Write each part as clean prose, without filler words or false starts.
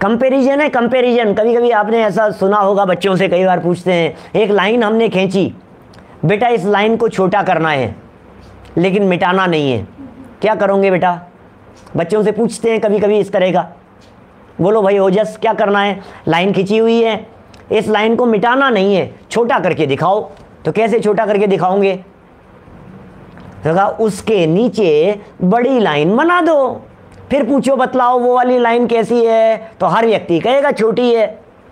Comparison है, comparison. कभी कभी आपने ऐसा सुना होगा, बच्चों से कई बार पूछते हैं, एक लाइन हमने खींची, बेटा इस लाइन को छोटा करना है लेकिन मिटाना नहीं है, क्या करोगे बेटा? बच्चों से पूछते हैं कभी कभी इस तरह का। बोलो भाई ओजस, क्या करना है? लाइन खींची हुई है, इस लाइन को मिटाना नहीं है, छोटा करके दिखाओ। तो कैसे छोटा करके दिखाओगे? तो कहा उसके नीचे बड़ी लाइन बना दो। फिर पूछो बतलाओ वो वाली लाइन कैसी है, तो हर व्यक्ति कहेगा छोटी है।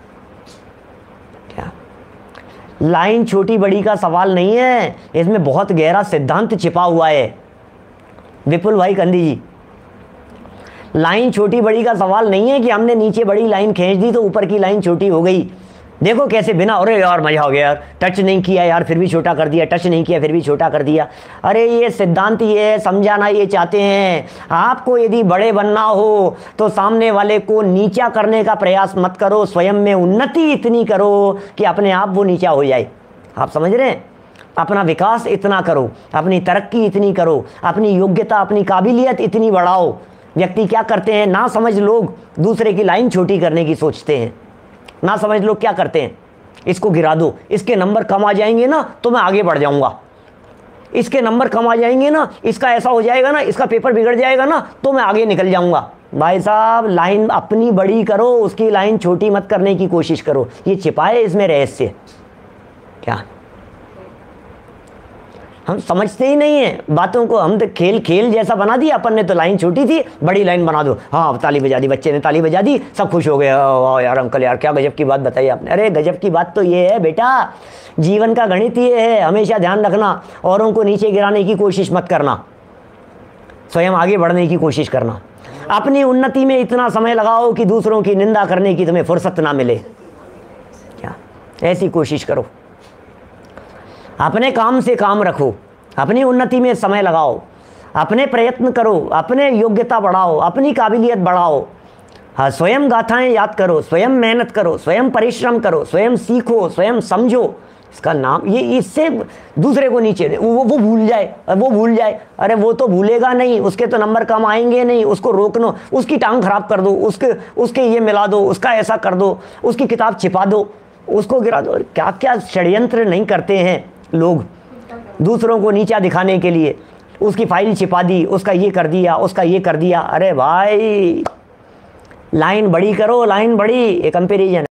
क्या लाइन छोटी बड़ी का सवाल नहीं है, इसमें बहुत गहरा सिद्धांत छिपा हुआ है। विपुल भाई कंदी जी, लाइन छोटी बड़ी का सवाल नहीं है कि हमने नीचे बड़ी लाइन खींच दी तो ऊपर की लाइन छोटी हो गई। देखो कैसे बिना, अरे यार मजा हो गया यार, टच नहीं किया यार फिर भी छोटा कर दिया, टच नहीं किया फिर भी छोटा कर दिया। अरे ये सिद्धांत ये समझाना ये चाहते हैं, आपको यदि बड़े बनना हो तो सामने वाले को नीचा करने का प्रयास मत करो, स्वयं में उन्नति इतनी करो कि अपने आप वो नीचा हो जाए। आप समझ रहे हैं? अपना विकास इतना करो, अपनी तरक्की इतनी करो, अपनी योग्यता अपनी काबिलियत इतनी बढ़ाओ। व्यक्ति क्या करते हैं, ना समझ लोग दूसरे की लाइन छोटी करने की सोचते हैं। ना समझ लोग क्या करते हैं, इसको गिरा दो, इसके नंबर कम आ जाएंगे ना तो मैं आगे बढ़ जाऊंगा, इसके नंबर कम आ जाएंगे ना, इसका ऐसा हो जाएगा ना, इसका पेपर बिगड़ जाएगा ना तो मैं आगे निकल जाऊंगा। भाई साहब लाइन अपनी बड़ी करो, उसकी लाइन छोटी मत करने की कोशिश करो। ये छिपा है इसमें रहस्य। क्या हम समझते ही नहीं है बातों को, हम तो खेल खेल जैसा बना दिया अपन ने। तो लाइन छोटी थी, बड़ी लाइन बना दो, हाँ ताली बजा दी, बच्चे ने ताली बजा दी, सब खुश हो गए। वाह यार अंकल यार क्या गजब की बात बताई आपने। अरे गजब की बात तो ये है बेटा, जीवन का गणित ये है, हमेशा ध्यान रखना, औरों को नीचे गिराने की कोशिश मत करना, स्वयं आगे बढ़ने की कोशिश करना। अपनी उन्नति में इतना समय लगाओ कि दूसरों की निंदा करने की तुम्हें फुर्सत ना मिले। क्या ऐसी कोशिश करो, अपने काम से काम रखो, अपनी उन्नति में समय लगाओ, अपने प्रयत्न करो, अपने योग्यता बढ़ाओ, अपनी काबिलियत बढ़ाओ। हाँ, स्वयं गाथाएं याद करो, स्वयं मेहनत करो, स्वयं परिश्रम करो, स्वयं सीखो, स्वयं समझो। इसका नाम ये, इससे दूसरे को नीचे वो भूल जाए, वो भूल जाए। अरे वो तो भूलेगा नहीं, उसके तो नंबर कम आएंगे नहीं, उसको रोकनो, उसकी टांग खराब कर दो, उसके ये मिला दो, उसका ऐसा कर दो, उसकी किताब छिपा दो, उसको गिरा दो। क्या क्या षड्यंत्र नहीं करते हैं लोग दूसरों को नीचा दिखाने के लिए। उसकी फाइल छिपा दी, उसका ये कर दिया, उसका ये कर दिया। अरे भाई लाइन बड़ी करो, लाइन बड़ी। ये कंपैरिजन